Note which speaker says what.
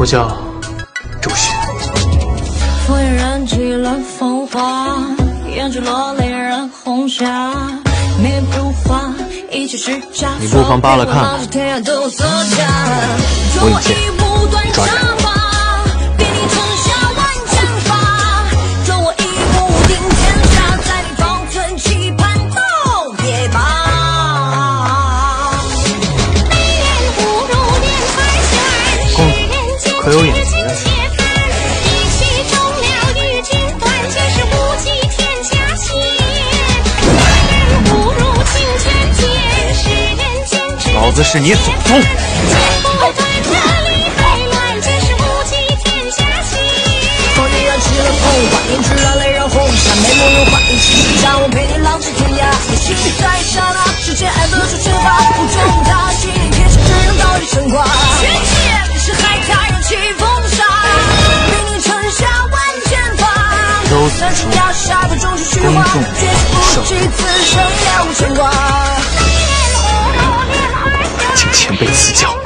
Speaker 1: 我叫周迅。
Speaker 2: 风也燃起了风花，胭脂落泪染红霞。灭不花，一切是假。
Speaker 1: 你不妨扒了看看。我已见，你抓紧。可有眼疾啊！老子是你祖宗！
Speaker 2: 风也燃起了风花，胭脂染泪染红霞。美梦如画，一起是让我陪你浪迹天涯。也许在一刹那，世间爱得出缺乏，不重大，心里天生只能早已升华。全天是海他人起风沙，比你城下万千发。三生崖下的终是虚话，绝世不羁，此生了无牵挂。
Speaker 1: 请前辈赐教。